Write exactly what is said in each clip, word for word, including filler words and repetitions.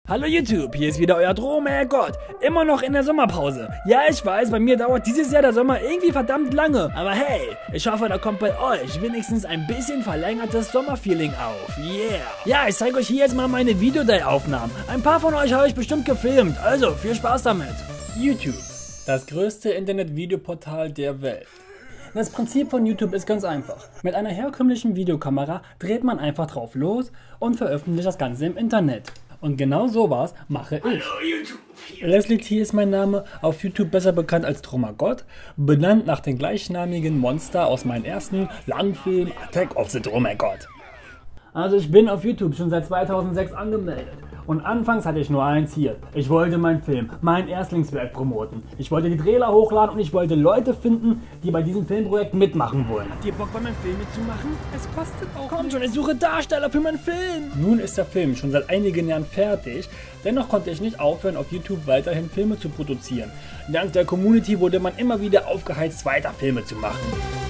Hallo YouTube, hier ist wieder euer Drohmähergott. Immer noch in der Sommerpause. Ja, ich weiß, bei mir dauert dieses Jahr der Sommer irgendwie verdammt lange. Aber hey, ich hoffe, da kommt bei euch wenigstens ein bisschen verlängertes Sommerfeeling auf. Yeah. Ja, ich zeige euch hier jetzt mal meine Videoday-Aufnahmen. Ein paar von euch habe ich bestimmt gefilmt. Also, viel Spaß damit. YouTube, das größte Internet-Videoportal der Welt. Das Prinzip von YouTube ist ganz einfach. Mit einer herkömmlichen Videokamera dreht man einfach drauf los und veröffentlicht das Ganze im Internet. Und genau sowas mache ich. Hallo YouTube. Leslie T ist mein Name, auf YouTube besser bekannt als Drohmähergott, benannt nach dem gleichnamigen Monster aus meinem ersten Langfilm Attack of the Drohmähergott. Also ich bin auf YouTube schon seit zweitausendsechs angemeldet. Und anfangs hatte ich nur ein Ziel. Ich wollte meinen Film, mein Erstlingswerk promoten. Ich wollte die Trailer hochladen und ich wollte Leute finden, die bei diesem Filmprojekt mitmachen wollen. Habt ihr Bock bei meinem Film mitzumachen? Es kostet auch. Kommt schon, ich suche Darsteller für meinen Film. Nun ist der Film schon seit einigen Jahren fertig. Dennoch konnte ich nicht aufhören, auf YouTube weiterhin Filme zu produzieren. Dank der Community wurde man immer wieder aufgeheizt, weiter Filme zu machen.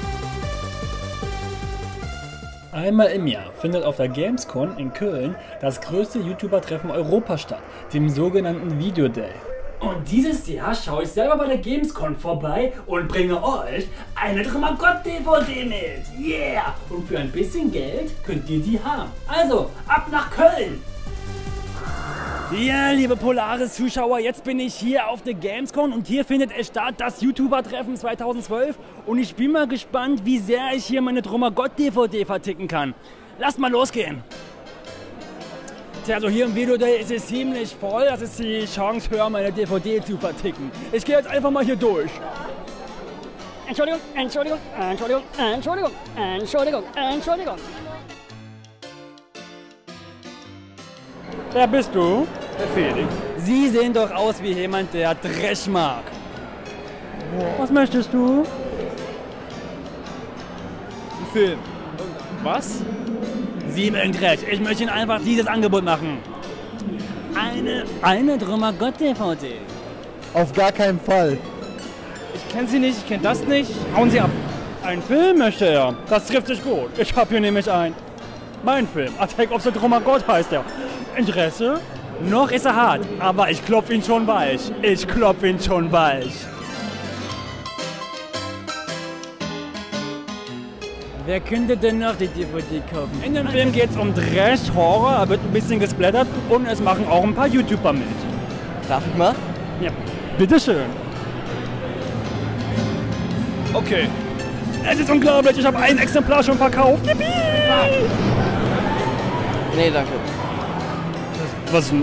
Einmal im Jahr findet auf der Gamescom in Köln das größte YouTuber-Treffen Europas statt, dem sogenannten Video Day. Und dieses Jahr schaue ich selber bei der Gamescom vorbei und bringe euch eine Drohmähergott-D V D mit. Yeah! Und für ein bisschen Geld könnt ihr die haben. Also, ab nach Köln! Ja, liebe Polaris-Zuschauer, jetzt bin ich hier auf der Gamescom und hier findet es statt, das YouTuber-Treffen zweitausendzwölf. Und ich bin mal gespannt, wie sehr ich hier meine Drohmähergott-D V D verticken kann. Lasst mal losgehen! Tja, also hier im Video Day ist es ziemlich voll, das ist die Chance höher, meine D V D zu verticken. Ich gehe jetzt einfach mal hier durch. Entschuldigung, Entschuldigung, Entschuldigung, Entschuldigung, Entschuldigung, Entschuldigung. Wer bist du? Herr Felix. Sie sehen doch aus wie jemand, der Dresch mag. Was möchtest du? Ein Film. Was? Sie mögen Dresch. Ich möchte Ihnen einfach dieses Angebot machen. Eine, eine Drohmähergott-D V D. Auf gar keinen Fall. Ich kenne Sie nicht, ich kenne das nicht. Hauen Sie ab. Ein Film möchte er. Das trifft sich gut. Ich habe hier nämlich ein. Mein Film. Attack of the Drohmähergott heißt er. Interesse? Noch ist er hart, aber ich klopf ihn schon weich. Ich klopf ihn schon weich. Wer könnte denn noch die D V D kaufen? In dem Film geht es um Trash, Horror, er wird ein bisschen gesplattert und es machen auch ein paar YouTuber mit. Darf ich mal? Ja, bitteschön. Okay. Es ist unglaublich, ich habe ein Exemplar schon verkauft. Yippie! Nee, danke. Was denn?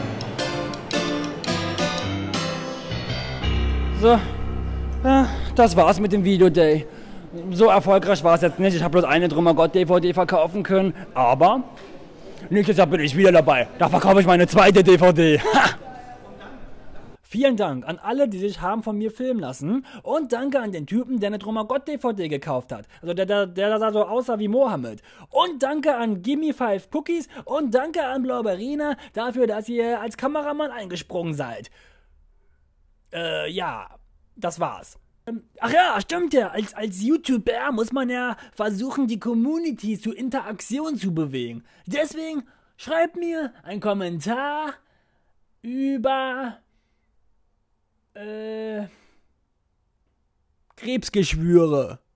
So, ja, das war's mit dem Video Day. So erfolgreich war es jetzt nicht. Ich habe bloß eine Drohmähergott-D V D verkaufen können. Aber nächstes Jahr bin ich wieder dabei. Da verkaufe ich meine zweite D V D. Ha! Vielen Dank an alle, die sich haben von mir filmen lassen. Und danke an den Typen, der eine Drohmähergott-D V D gekauft hat. Also der, der, der da so aussah wie Mohammed. Und danke an Gimme Five Cookies. Und danke an Blauberina dafür, dass ihr als Kameramann eingesprungen seid. Äh, ja, das war's. Ähm, ach ja, stimmt ja. Als, als YouTuber muss man ja versuchen, die Community zu Interaktion zu bewegen. Deswegen schreibt mir einen Kommentar über Äh, Krebsgeschwüre.